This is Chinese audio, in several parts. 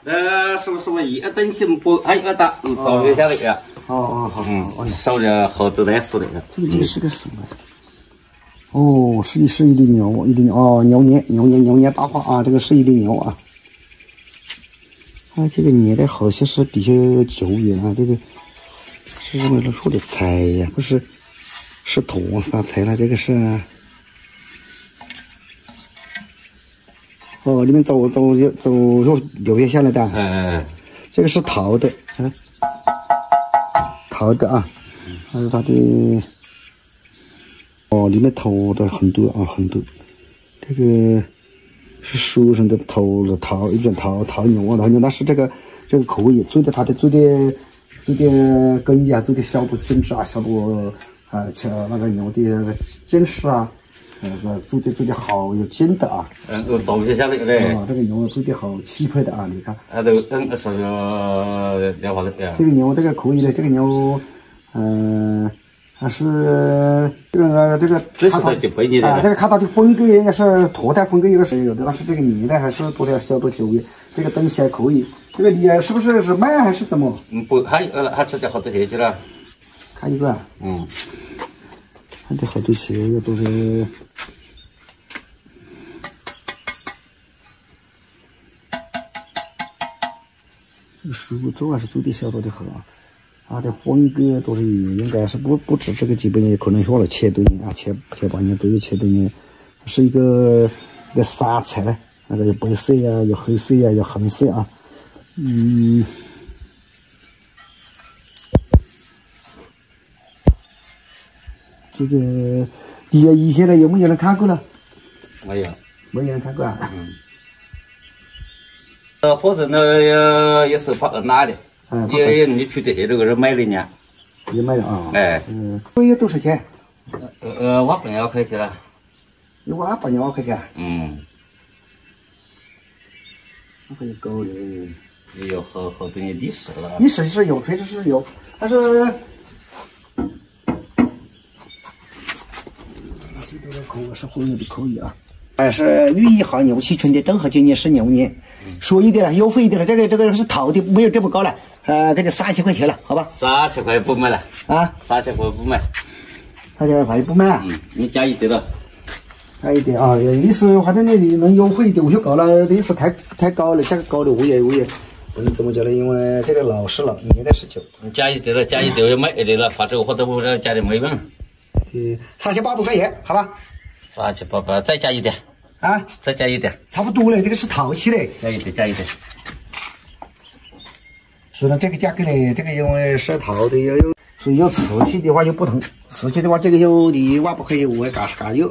是不是我一等行不？还有打早就下来呀。 好。 烧着好多来死的。 这个是个什么？哦，是一粒牛，牛年大花啊，这个是一粒牛啊。这个年代好像是比较久远啊，这个是什么说的菜呀？不是，是土啥菜了？这个是。哦，里面走流血下来的。这个是陶的，陶的啊，还有它的。哦，里面投的很多啊，很多。这个是书上的投了陶，一种陶牛啊，陶牛。但是这个可以做的，它的做的工艺啊，做的小不精致啊，小不切那个牛的那个筋势啊，做的好有筋的啊。 走不下来嘞。 这个牛做的好气派的啊，你看。 都说聊话的。 这个牛这个可以的，这个牛，还是这个这是几倍的啊？这个看它的风格应该是脱胎风格有个是有的，但是这个年代还是多点小多久远。这个东西还可以。这个你是不是卖还是怎么？ 不，还吃掉好多钱去了。 看一个啊。还得好多钱，也都是。这个食物做还是做的小多的很啊。它的风格都是应该是不止这个几百年，可能说了千多年啊，千把年都有千多年，是一个沙菜呢，那个有白色呀，有黑色呀，有红色啊，这个以前呢有没有人看过呢？ 没有， 没有人看过啊。 或者呢也是跑拿的。你去这些这个人买的呢？ 也买了啊。个月多少钱 ？200块钱了。 120块钱。那可以够嘞。 也有好多年历史了。 历史是有，确实是有，但是这个口味是会有的可以啊。是寓意好牛气春的，正好今年是牛年，说一点了，优惠一点了。这个是淘的，没有这么高了，给你3000块钱了，好吧 ？3000块不买了啊？3000块不买 ，3000块不买啊？ 你加一点了， 加一点啊，意思反正你能优惠一点，我就高了，意思太高了，价格高的我也不能这么讲了，因为这个老是老，年代是久。 加一点了，加一点要买一点了，反正我都不加的没用。 3800块钱，好吧 ？3800，再加一点啊， 再加一点， 差不多了，这个是陶器嘞， 加一点。 所以呢，这个价格呢，这个因为是陶的，所以要瓷器的话又不同，瓷器的话这个有你12000块钱，我嘎有。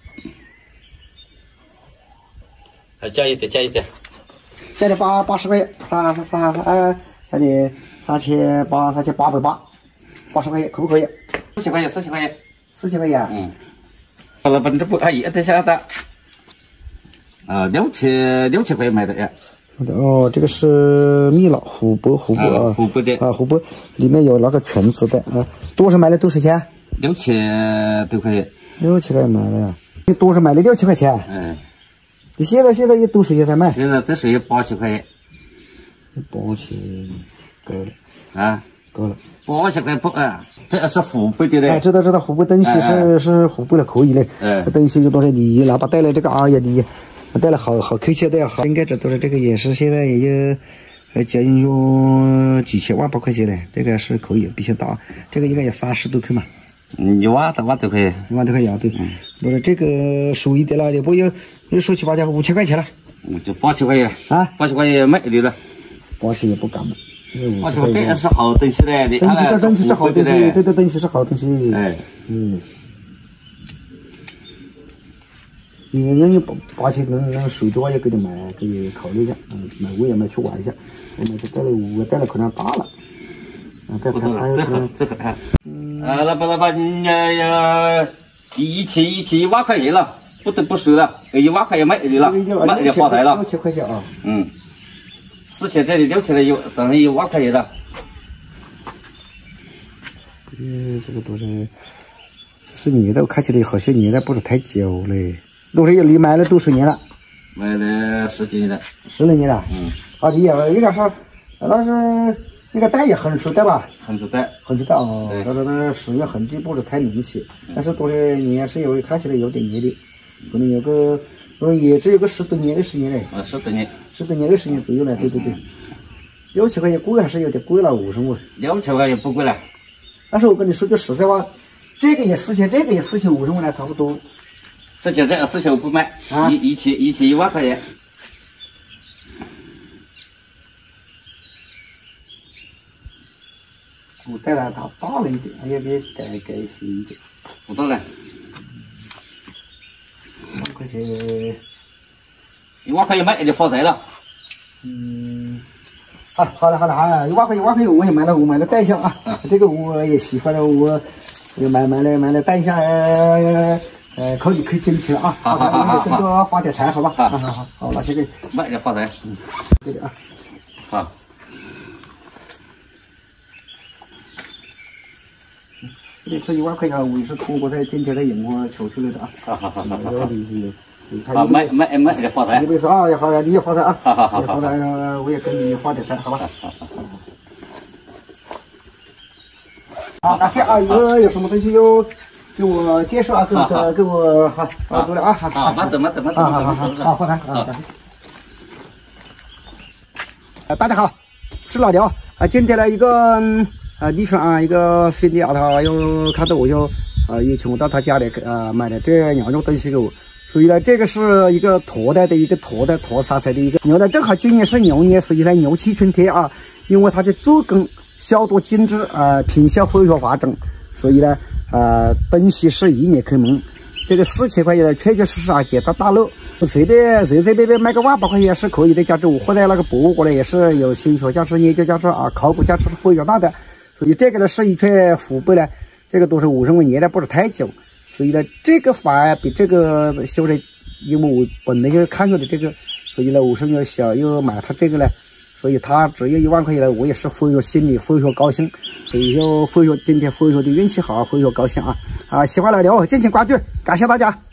加一点，加点 80块钱，加点3880，80块钱可不可以 ？40块钱 ，40块钱。 好了，这不也得下的，6000块买的呀。 哦，这个是蜜蜡琥珀啊， 琥珀的啊，琥珀里面有那个裙子的啊，多少买了多少钱 ？6000多块钱。 6000块买了呀？你多少买了6000块钱？你现在也多少钱才卖？ 现在这是80块钱。 8000够了啊， 够了。 80块不这是湖北的嘞。 知道，湖北东西是湖北的，可以嘞。这东西有多少？你哪怕带来这个你带来好客气的呀，好应该这都是这个也是现在也有将近有几千万把块钱嘞，这个是可以比较大，这个应该有30多克嘛。 1万多块钱 ，1万多块钱对。我说这个属一点了，也不有说起8家5000块钱了。 就80块钱啊 ，80块钱买的了。 80也不敢买。 这也是好东西嘞， 东西是好东西，对，东西是好东西。你8000能水的话也给你买，可以考虑一下。买我也没去玩一下，我买这带了可能大了。 这个老板，你一期1万块钱了，不收了，1万块钱买的了，买的发财了。 6000块钱啊。 4000这里6000了，等于1万块钱了。 这个都是，这是年代，我看起来好像年代不是太久嘞，都是你买了多少年了？ 买了10几年了 ，10来年了。好的，有点说，那是那个带也横竖带吧？ 横竖带， 横竖带哦。那使用痕迹不是太明显，但是多少年是有看起来有点年的，可能有个，也只有个10多年、20年嘞。 10多年 ，10多年、20年左右了。对对对，6、7块钱贵还是有点贵了，50万。 6、7块钱不贵了。 但是我跟你说句实在话，这个也4000，这个也4050万了，差不多。 4000这个4000我不卖，一期1万块钱。 古代了，它大了一点，要不要改细一点？ 不大了 ，1万块钱 ，1万块钱卖就发财了。 好了，1万块钱我也买了，我买了带一下啊。这个我也喜欢了，我买了带一下，可以捡起来啊。好，跟着发点财，好吧？好，那这个卖就发财。 这个啊， 好。 这是1万块钱，我也是通过在今天的荧光求出来的啊。好， 卖就发财。 你别说啊，也好，你也发财啊。 好， 发财，我也跟你发点财，好吧？好，感谢啊！有什么东西有给我介绍啊？给我好，走了啊！好， 慢走。 好，发财啊！感谢。大家好，是老刘啊！今天的一个李川啊，一个兄弟啊，他又看到我又也请我到他家里买了这2种东西给我，所以呢，这个是一个驼带的一个驼色彩的一个牛呢，正好今年是牛年，所以呢牛气春天啊，因为它的做工效果精致品相恢复完整，所以呢东西是一年开门。这个4000块钱确确实实啊，捡到大漏。随便卖个1万8块钱是可以的，价值我放在那个博物馆呢，也是有新学价值、研究价值啊，考古价值是非常大的。所以这个呢是一串虎背呢，这个都是50万年的，不是太久。所以呢，这个反而比这个修的，因为我本来就看过的这个，所以呢50万小又买他这个呢，所以他只有1万块钱呢，我也是非常心里非常高兴。所以就今天非常的运气好，非常高兴啊！喜欢老刘敬请关注，感谢大家。